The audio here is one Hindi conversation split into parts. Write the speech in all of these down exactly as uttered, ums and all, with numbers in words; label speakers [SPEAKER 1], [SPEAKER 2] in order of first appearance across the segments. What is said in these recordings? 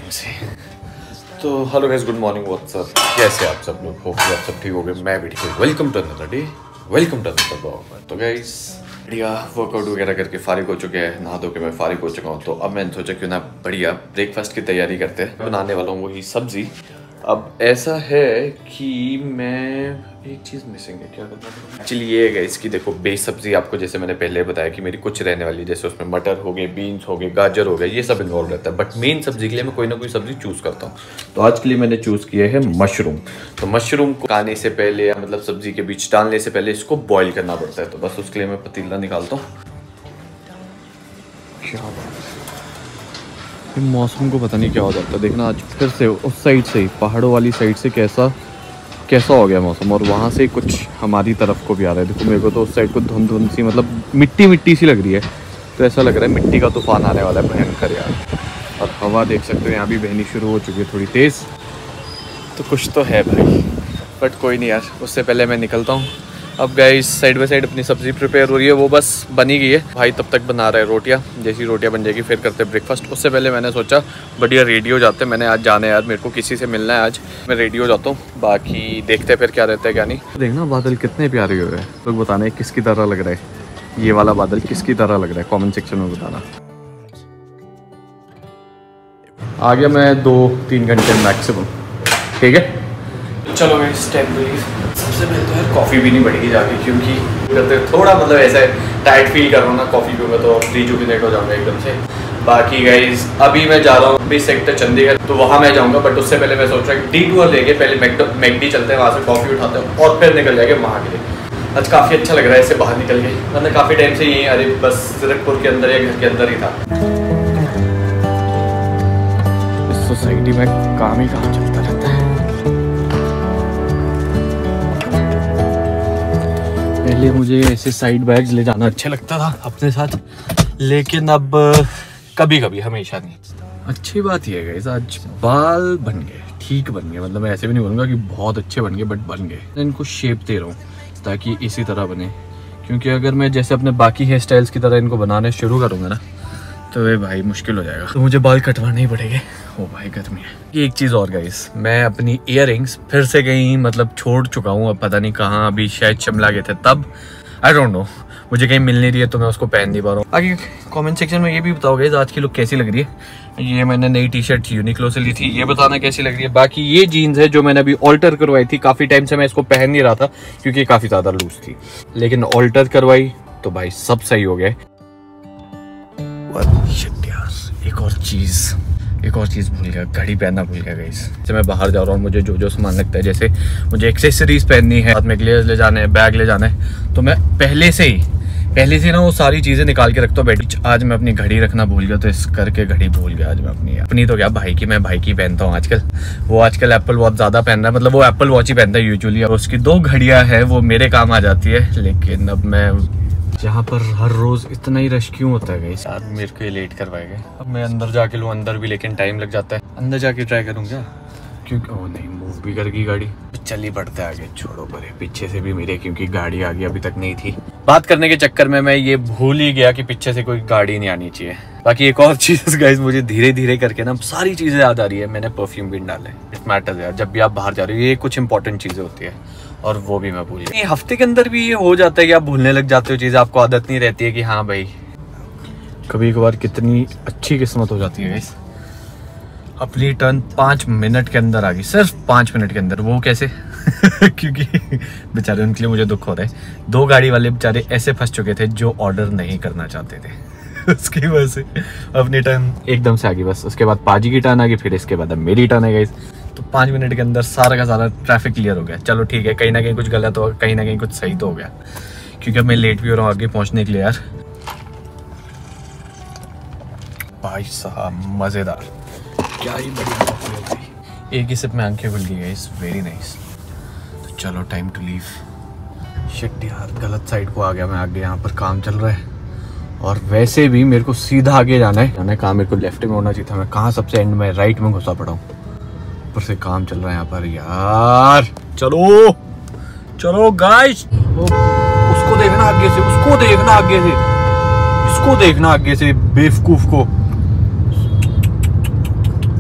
[SPEAKER 1] से। तो hello guys, good morning, what's up, कैसे आप सब लोग? होप आप सब ठीक हो गए, मैं भी ठीक हूँ। Welcome to another day, welcome to another blog. तो गाइस बढ़िया वर्कआउट वगैरह करके फारिग हो चुके हैं, नहा धो के मैं फारिग हो चुका हूँ। तो अब मैंने सोचा क्यों ना बढ़िया ब्रेकफास्ट की तैयारी करते हैं। बनाने वाला हूँ वही सब्जी। अब ऐसा है कि मैं एक चीज़ मिसिंग है, क्या करना है एक्चुअली ये है इसकी। देखो बेस सब्जी आपको जैसे मैंने पहले बताया कि मेरी कुछ रहने वाली, जैसे उसमें मटर हो गए, बीन्स हो गए, गाजर हो गए, ये सब इन्वॉल्व रहता है। बट मेन सब्जी के लिए मैं कोई ना कोई सब्जी चूज़ करता हूँ। तो आज के लिए मैंने चूज़ किया है मशरूम। तो मशरूम को खाने से पहले या मतलब सब्जी के बीच डालने से पहले इसको बॉईल करना पड़ता है। तो बस उसके लिए मैं पतीला निकालता हूँ। क्या बात है, मौसम को पता नहीं क्या हो जाता है। देखना आज फिर से उस साइड से ही, पहाड़ों वाली साइड से कैसा कैसा हो गया मौसम, और वहाँ से कुछ हमारी तरफ को भी आ रहा है। देखो मेरे को तो उस साइड को धुंध धुंध सी, मतलब मिट्टी मिट्टी सी लग रही है। तो ऐसा लग रहा है मिट्टी का तूफान आने वाला है भयंकर यार। और हवा देख सकते हो यहाँ भी बहनी शुरू हो चुकी है थोड़ी तेज़। तो कुछ तो है भाई, बट कोई नहीं यार, उससे पहले मैं निकलता हूँ। अब गाइस साइड बाई साइड अपनी सब्ज़ी प्रिपेयर हो रही है, वो बस बनी गई है। भाई तब तक बना रहे रोटियाँ, जैसी रोटियाँ बन जाएगी फिर करते ब्रेकफास्ट। उससे पहले मैंने सोचा बढ़िया रेडी हो जाते हैं। मैंने आज जाना है यार, मेरे को किसी से मिलना है आज। मैं रेडी हो जाता हूँ, बाकी देखते हैं फिर क्या रहता है क्या नहीं। देखना बादल कितने प्यारे हो रहे हैं। लोग तो बताना है किसकी तरह लग रहा है ये वाला बादल, किसकी तरह लग रहा है कॉमेंट सेक्शन में बताना। आ गया मैं दो तीन घंटे मैक्सिमम, ठीक है। चलो मैं स्टेप सबसे पहले तो यार कॉफ़ी भी नहीं पड़ेगी जाके, क्योंकि करते थोड़ा मतलब ऐसा टाइट फील कर रहा हूँ ना। कॉफ़ी पीऊँगा तो रिजुविनेट हो जाऊँगा एकदम से। बाकी गाइज अभी मैं जा रहा हूँ अभी सेक्टर चंडीगढ़, तो वहाँ मैं जाऊँगा। बट उससे पहले मैं सोच रहा हूँ डी टूर लेके पहले मैकडी चलते हैं, वहाँ से कॉफ़ी उठाते हैं और फिर निकल जाएंगे वहाँ के लिए। आज काफ़ी अच्छा लग रहा है इससे बाहर निकल के, मतलब काफ़ी टाइम से यहीं अरे बस जीरकपुर के अंदर या घर के अंदर ही था। इस सोसाइटी में काम ही कहाँ चलता रहता है। पहले मुझे ऐसे साइड बैग्स ले जाना अच्छा लगता था अपने साथ, लेकिन अब कभी कभी, हमेशा नहीं। अच्छी बात यह है गाइस, आज बाल बन गए, ठीक बन गए। मतलब मैं ऐसे भी नहीं बोलूँगा कि बहुत अच्छे बन गए, बट बन गए। इनको शेप दे रहा हूँ ताकि इसी तरह बने, क्योंकि अगर मैं जैसे अपने बाकी हेयर स्टाइल्स की तरह इनको बनाने शुरू करूँगा ना, तो वे भाई मुश्किल हो जाएगा। तो मुझे बाल कटवाने ही पड़ेंगे। ओ भाई गर्मी है। एक चीज़ और गाइस, मैं अपनी इयररिंग्स फिर से कहीं मतलब छोड़ चुका हूँ। अब पता नहीं कहाँ, अभी शायद शिमला गए थे तब, आई डोंट नो, मुझे कहीं मिल नहीं रही है तो मैं उसको पहन नहीं पा रहा हूँ। आगे कमेंट सेक्शन में ये भी बताओ गाइस आज की लुक कैसी लग रही है। ये मैंने नई टी शर्ट यूनिक्लो से ली थी, ये बताना कैसी लग रही है। बाकी ये जीन्स है जो मैंने अभी ऑल्टर करवाई थी, काफ़ी टाइम से मैं इसको पहन नहीं रहा था क्योंकि काफ़ी ज़्यादा लूज थी, लेकिन ऑल्टर करवाई तो भाई सब सही हो गया। एक और चीज़ एक और चीज़ भूल गया, घड़ी पहनना भूल गया गाइस। जैसे मैं बाहर जा रहा हूँ, मुझे जो जो सामान लगता है, जैसे मुझे एक्सेसरीज पहननी है, हाथ में ग्लेयर्स ले जाने हैं, बैग ले जाना है, तो मैं पहले से ही पहले से ना वो सारी चीज़ें निकाल के रखता हूँ बैठ। आज मैं अपनी घड़ी रखना भूल गया, तो इस करके घड़ी भूल गया आज मैं अपनी। अपनी तो क्या भाई की, मैं भाई की पहनता हूँ आजकल। वो आजकल एप्पल बहुत ज़्यादा पहन रहा है, मतलब वो एप्पल वॉच ही पहनता है यूजुअली, और उसकी दो घड़ियाँ हैं वो मेरे काम आ जाती है। लेकिन अब मैं जहाँ पर हर रोज़ इतना ही रश क्यों होता है गाइस, यार मेरे को ये लेट करवाएगा। अब मैं अंदर जाके लूँ, अंदर भी लेकिन टाइम लग जाता है। अंदर जाके ट्राई करूँगा, क्योंकि ओ नहीं मूव भी करगी गाड़ी। चल ही पड़ते आगे, छोड़ो परे, पीछे से भी मेरे क्योंकि गाड़ी आगे अभी तक नहीं थी। बात करने के चक्कर में मैं ये भूल ही गया कि पीछे से कोई गाड़ी नहीं आनी चाहिए। बाकी एक और चीज़ गाइस, मुझे धीरे धीरे करके ना सारी चीज़ें याद आ रही है। मैंने परफ्यूम भी डाला है, इट मैटर्स यार। जब भी आप बाहर जा रहे हो ये कुछ इंपॉर्टेंट चीज़ें होती है, और वो भी मैं भूल गया। हफ्ते के अंदर भी ये हो जाता है कि आप भूलने लग जाते हो चीज़ें, आपको आदत नहीं रहती है कि हाँ भाई। कभी कभार कितनी अच्छी किस्मत हो जाती है गाइस, अपनी टर्न पाँच मिनट के अंदर आ गई, सिर्फ पाँच मिनट के अंदर। वो कैसे? क्योंकि बेचारे, उनके लिए मुझे दुख हो रहा है। दो गाड़ी वाले बेचारे ऐसे फंस चुके थे जो ऑर्डर नहीं करना चाहते थे उसकी वजह से अपनी टर्न एकदम से आ गई। बस उसके बाद पाजी की टर्न आ गई, फिर इसके बाद अब मेरी टर्न है गाइस। तो पाँच मिनट के अंदर सारा का सारा ट्रैफिक क्लियर हो गया। चलो ठीक है, कहीं ना कहीं कुछ गलत हो, कहीं ना कहीं कुछ सही तो हो गया, क्योंकि अब मैं लेट भी हो रहा हूँ आगे पहुँचने के लिए यार। भाई साहब मज़ेदार, क्या ही बढ़िया कॉफी हो गई। एक ही सिप में आंखें खुल गई गाइस, वेरी नाइस। तो चलो टाइम टू लीव। शिट यार, गलत साइड को आ गया मैं। आगे यहाँ पर काम चल रहा है, और वैसे भी मेरे को सीधा आगे जाना है। जाना है कहाँ, मेरे को लेफ्ट में होना चाहिए था, मैं कहाँ सबसे एंड में राइट में घुसा पड़ा हूँ। ऊपर से काम चल रहा है यहाँ पर यार। चलो चलो गाइस, उसको देखना आगे से, उसको देखना आगे से, इसको देखना आगे से, बेवकूफ को।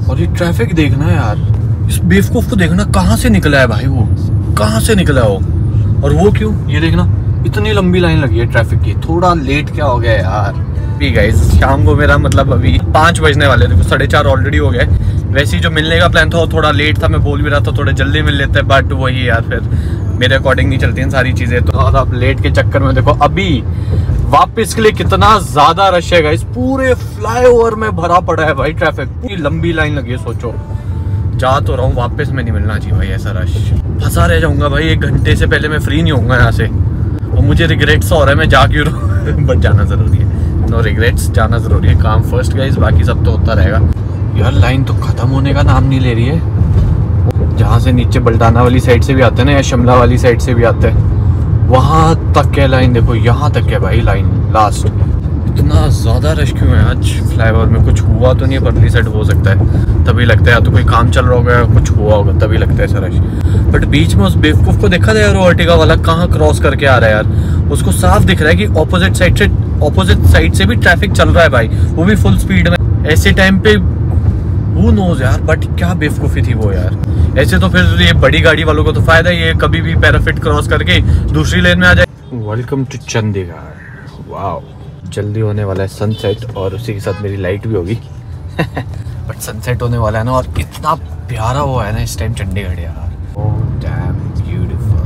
[SPEAKER 1] और ये ट्रैफिक देखना है यार, इस बेवकूफ को देखना कहाँ से निकला है भाई, वो कहाँ से निकला हो, और वो क्यों, ये देखना इतनी लंबी लाइन लगी है ट्रैफिक की। थोड़ा लेट क्या हो गया यार। भी गाइस शाम को मेरा मतलब अभी पाँच बजने वाले थे, साढ़े चार ऑलरेडी हो गए। वैसे ही जो मिलने का प्लान था वो थोड़ा लेट था, मैं बोल भी रहा था थोड़े जल्दी मिल लेते हैं, बट वही यार फिर मेरे अकॉर्डिंग नहीं चलती हैं सारी चीज़ें। तो और अब लेट के चक्कर में देखो अभी वापस के लिए कितना ज़्यादा रश है गाइस, पूरे फ्लाईओवर में भरा पड़ा है भाई ट्रैफिक, पूरी लंबी लाइन लगी है। सोचो जा तो रहा हूँ, वापस में नहीं मिलना चाहिए भाई ऐसा रश, फंसा रह जाऊंगा भाई, एक घंटे से पहले मैं फ्री नहीं होऊंगा यहाँ से, और मुझे रिग्रेट्स हो रहा है मैं जा क्यों रहा हूँ। बट जाना ज़रूरी है, नो रिग्रेट्स, जाना ज़रूरी है, काम फर्स्ट गाइस, बाकी सब तो होता रहेगा। यार लाइन तो ख़त्म होने का नाम नहीं ले रही है, जहाँ से नीचे बल्डाना वाली साइड से भी आते हैं ना, या शिमला वाली साइड से भी आते हैं, वहाँ तक है लाइन, देखो यहाँ तक है भाई लाइन लास्ट। इतना ज़्यादा रश क्यों है आज फ्लाईओवर में? कुछ हुआ तो नहीं है, परली साइड हो सकता है तभी लगता है, तो कोई काम चल रहा होगा, कुछ हुआ होगा तभी लगता है ऐसा रश। बट बीच में उस बेवकूफ़ को देखा था यार, वो अर्टिगा वाला कहाँ क्रॉस करके आ रहा है यार, उसको साफ दिख रहा है कि ऑपोजिट साइड से ऑपोजिट साइड से भी ट्रैफिक चल रहा है भाई, वो भी फुल स्पीड में। ऐसे टाइम पे हू नोज यार, बट क्या बेवकूफ़ी थी वो यार। ऐसे तो फिर ये बड़ी गाड़ी वालों को तो फायदा ही है, कभी भी पैराफिट क्रॉस करके दूसरी लेन में आ जाए। Welcome to Chandigarh. वाओ, जल्दी होने वाला है सनसेट, और उसी के साथ मेरी लाइट भी होगी। बट सनसेट होने वाला है ना, और कितना प्यारा वो है ना इस टाइम चंडीगढ़ यार। Oh damn beautiful.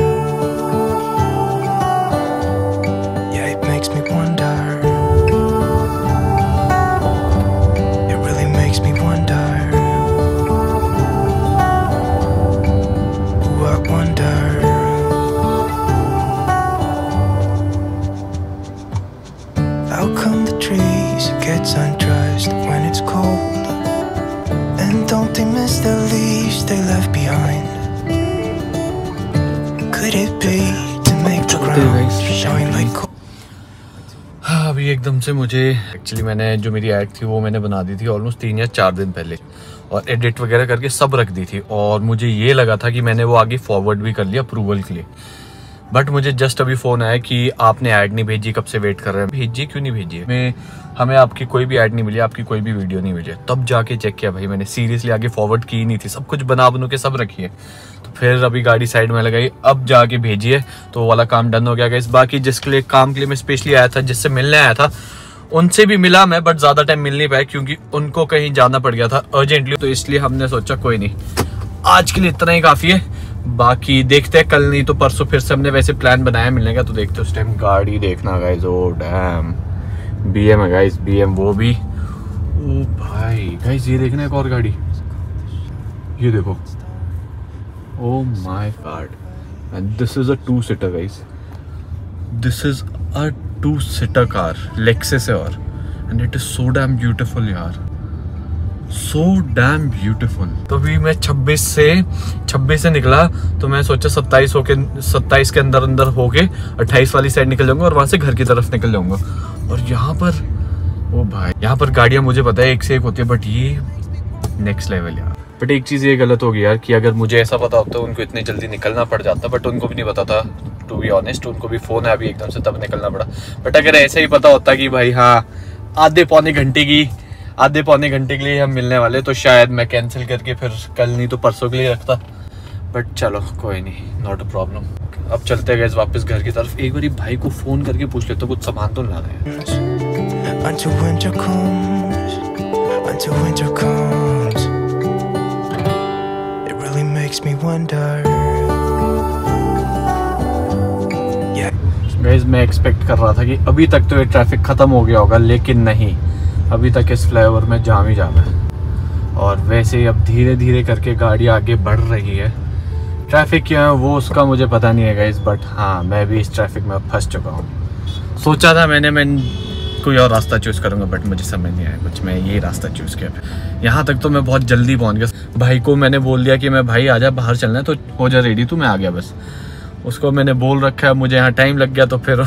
[SPEAKER 2] Yeah, it makes me wonder. It really makes me wonder. Ooh, I wonder. How come the trees get undressed when it's cold? And don't they miss the leaves they left behind? Could it be to make the ground shine like gold?
[SPEAKER 1] हाँ, अभी एकदम से मुझे एक्चुअली मैंने जो मेरी ऐड थी वो मैंने बना दी थी ऑलमोस्ट तीन या चार दिन पहले, और एडिट वगैरह करके सब रख दी थी, और मुझे ये लगा था कि मैंने वो आगे फॉरवर्ड भी कर लिया अप्रूवल के लिए। बट मुझे जस्ट अभी फ़ोन आया कि आपने ऐड नहीं भेजी, कब से वेट कर रहे हैं। भेजी क्यों नहीं भेजी है? मैं हमें आपकी कोई भी ऐड नहीं मिली, आपकी कोई भी वीडियो नहीं मिली। तब जाके चेक किया भाई मैंने, सीरियसली आगे फॉरवर्ड की नहीं थी, सब कुछ बना बनू के सब रखी है। तो फिर अभी गाड़ी साइड में लगाई, अब जाके भेजी है, तो वो वाला काम डन हो गया गाइस। बाकी जिसके लिए काम के लिए मैं स्पेशली आया था, जिससे मिलने आया था, उनसे भी मिला मैं, बट ज़्यादा टाइम मिल नहीं पाया क्योंकि उनको कहीं जाना पड़ गया था अर्जेंटली। तो इसलिए हमने सोचा कोई नहीं, आज के लिए इतना ही काफ़ी है, बाकी देखते हैं कल नहीं तो परसों फिर से हमने वैसे प्लान बनाया मिलने का, तो देखते हैं उस टाइम। गाड़ी देखना गाइस, ओ डैम, बीएम है गाइस, बीएम वो भी। ओ भाई गाइस ये देखना एक और गाड़ी, ये देखो, oh my god, and this is a two seater guys, this is a two seater car, Lexus है, और and it is so damn beautiful यार, सो डैम ब्यूटीफुल। तो भी मैं छब्बीस से छब्बीस से निकला, तो मैं सोचा सत्ताईस होके सत्ताईस के अंदर अंदर होके अट्ठाईस वाली साइड निकल जाऊंगा, और वहां से घर की तरफ निकल जाऊंगा। और यहाँ पर ओ भाई, यहाँ पर गाड़ियाँ मुझे पता है एक से एक होती है, बट ये नेक्स्ट लेवल यार। बट एक चीज़ ये गलत हो गई यार कि अगर मुझे ऐसा पता होता तो उनको इतनी जल्दी निकलना पड़ जाता, बट उनको भी नहीं पता था, टू बी ऑनेस्ट। उनको भी फ़ोन है अभी एकदम से, तब निकलना पड़ा। बट अगर ऐसे ही पता होता कि भाई हाँ आधे पौने घंटे की आधे पौने घंटे के लिए हम मिलने वाले, तो शायद मैं कैंसिल करके फिर कल नहीं तो परसों के लिए रखता। बट चलो कोई नहीं, नॉट अ प्रॉब्लम। अब चलते गए वापस घर की तरफ। एक बारी भाई को फ़ोन करके पूछ लेता, कुछ सामान तो ला रहे हैं।
[SPEAKER 2] Until winter comes, until winter comes, it really makes me wonder. Yeah.
[SPEAKER 1] Guys मैं एक्सपेक्ट कर रहा था कि अभी तक तो ये ट्रैफिक ख़त्म हो गया होगा, लेकिन नहीं, अभी तक इस फ्लाईओवर में जाम ही जाम है। और वैसे ही अब धीरे धीरे करके गाड़ी आगे बढ़ रही है। ट्रैफिक क्या है वो उसका मुझे पता नहीं है गाइस, बट हाँ मैं भी इस ट्रैफिक में फंस चुका हूँ। सोचा था मैंने मैं कोई और रास्ता चूज़ करूँगा, बट मुझे समझ नहीं आया कुछ, मैं ये रास्ता चूज़ किया। यहाँ तक तो मैं बहुत जल्दी पहुँच गया। भाई को मैंने बोल दिया कि मैं भाई आजा, बाहर चलना है तो हो जा रेडी, तो मैं आ गया बस। उसको मैंने बोल रखा है, मुझे यहाँ टाइम लग गया तो फिर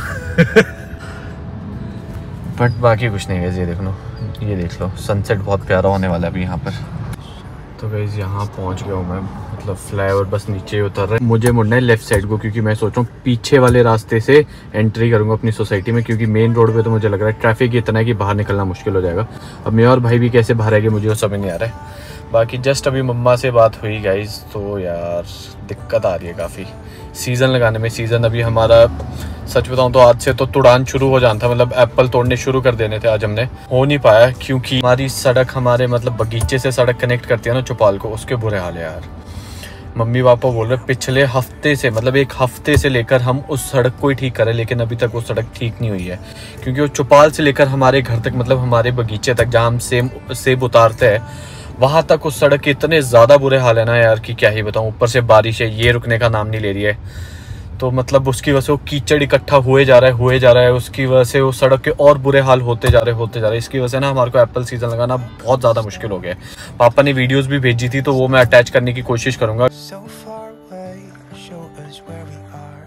[SPEAKER 1] बट बाकी कुछ नहीं है। ये देख लो, ये देख लो, सनसेट बहुत प्यारा होने वाला है अभी यहाँ पर। तो गाइस यहाँ पहुँच गया हूँ मैं, मतलब फ्लाईओवर बस नीचे ही उतर रहा है। मुझे मुड़ना है लेफ्ट साइड को, क्योंकि मैं सोच रहा हूँ पीछे वाले रास्ते से एंट्री करूँगा अपनी सोसाइटी में, क्योंकि मेन रोड पे तो मुझे लग रहा है ट्रैफिक इतना है कि बाहर निकलना मुश्किल हो जाएगा। अब मैं और भाई भी कैसे बाहर आएंगे मुझे वो समझ नहीं आ रहा है। बाकी जस्ट अभी मम्मा से बात हुई गाइस, तो यार दिक्कत आ रही है काफ़ी सीज़न लगाने में। सीज़न अभी हमारा सच बताऊं तो आज से तो तुड़ान शुरू हो जाना था, मतलब एप्पल तोड़ने शुरू कर देने थे। आज हमने हो नहीं पाया क्योंकि हमारी सड़क हमारे मतलब बगीचे से सड़क कनेक्ट करती है ना चौपाल को, उसके बुरे हाल है यार। मम्मी पापा बोल रहे पिछले हफ्ते से मतलब एक हफ्ते से लेकर हम उस सड़क को ही ठीक करें, लेकिन अभी तक वो सड़क ठीक नहीं हुई है क्योंकि वो चौपाल से लेकर हमारे घर तक मतलब हमारे बगीचे तक जहाँ हम सेब सेब उतारते हैं वहाँ तक उस सड़क के इतने ज़्यादा बुरे हाल है ना यार कि क्या ही बताऊँ। ऊपर से बारिश है, ये रुकने का नाम नहीं ले रही है, तो मतलब उसकी वजह से वो कीचड़ इकट्ठा हुए जा रहा है हुए जा रहा है उसकी वजह से वो सड़क के और बुरे हाल होते जा रहे होते जा रहे हैं। इसकी वजह से ना हमारे को एप्पल सीज़न लगाना बहुत ज़्यादा मुश्किल हो गया है। पापा ने वीडियोस भी भेजी थी तो वो मैं अटैच करने की कोशिश करूँगा।
[SPEAKER 2] So far away, show us where we are.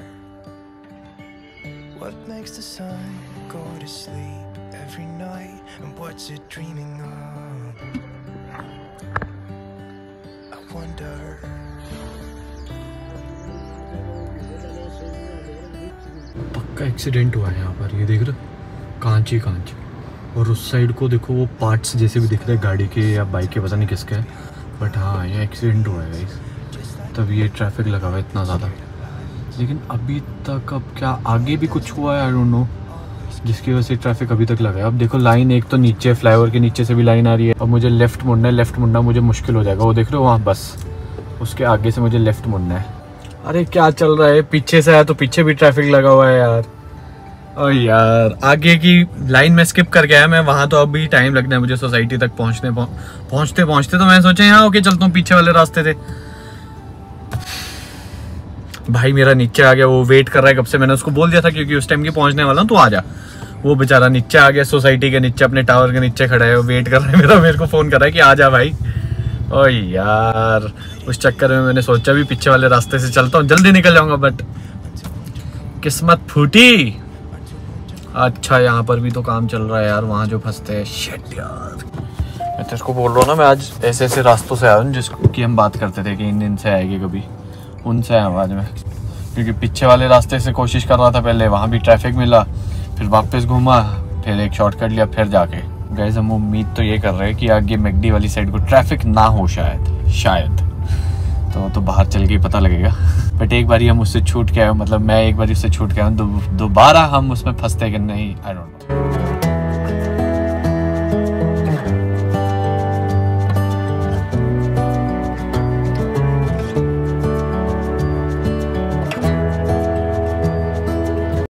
[SPEAKER 2] What makes the sun go to sleep every night, and what's it dreaming of? I wonder.
[SPEAKER 1] पक्का एक्सीडेंट हुआ है यहाँ पर, ये देख रहे कांच ही कांच, और उस साइड को देखो वो पार्ट्स जैसे भी दिख रहे हैं गाड़ी के या बाइक के, पता नहीं किसके है, बट हाँ ये एक्सीडेंट हुआ है गाइस, तब ये ट्रैफिक लगा हुआ है इतना ज़्यादा। लेकिन अभी तक अब क्या आगे भी कुछ हुआ है आई डोंट नो, जिसकी वजह से ट्रैफिक अभी तक लगा है। अब देखो लाइन एक तो नीचे फ्लाईओवर के नीचे से भी लाइन आ रही है, अब मुझे लेफ्ट मुड़ना है, लेफ्ट मुड़ना मुझे मुश्किल हो जाएगा। वो देख रहे हो वहाँ बस उसके आगे से मुझे लेफ्ट मुड़ना है। अरे क्या चल रहा है, पीछे से आया तो पीछे भी ट्रैफिक लगा हुआ है यार। और यार आगे की लाइन में स्किप कर गया मैं, वहाँ तो अभी टाइम लगना है मुझे सोसाइटी तक पहुँचने पहुँचते पहुँचते तो मैं सोचा यहाँ ओके चलता हूँ पीछे वाले रास्ते थे। भाई मेरा नीचे आ गया, वो वेट कर रहा है कब से, मैंने उसको बोल दिया था क्योंकि उस टाइम की पहुँचने वाला हूँ तो आ जा। वो बेचारा नीचे आ गया, सोसाइटी के नीचे अपने टावर के नीचे खड़ा है, वो वेट कर रहा है मेरा, मेरे को फ़ोन कर रहा है कि आ जा भाई। ओ यार उस चक्कर में मैंने सोचा भी पीछे वाले रास्ते से चलता हूँ, जल्दी निकल जाऊंगा, बट किस्मत फूटी। अच्छा यहाँ पर भी तो काम चल रहा है यार, वहाँ जो फंसते हैं। शिट यार मैं तो इसको बोल रहा हूँ ना, मैं आज ऐसे ऐसे रास्तों से आया हूँ जिसको कि हम बात करते थे कि इन दिन से आएगी कभी, उनसे आया हूँ आज मैं, क्योंकि पीछे वाले रास्ते से कोशिश कर रहा था पहले, वहाँ भी ट्रैफिक मिला, फिर वापस घूमा, फिर एक शॉर्टकट लिया, फिर जाके। गाइस हम उम्मीद तो ये कर रहे हैं कि आगे मैकडी वाली साइड को ट्रैफिक ना हो, शायद शायद तो तो बाहर चल के ही पता लगेगा। बट एक बारी हम उससे छूट के आए, मतलब मैं एक बारी उससे छूट के आया, दोबारा हम उसमें फंसते कि नहीं आई डोंट नो।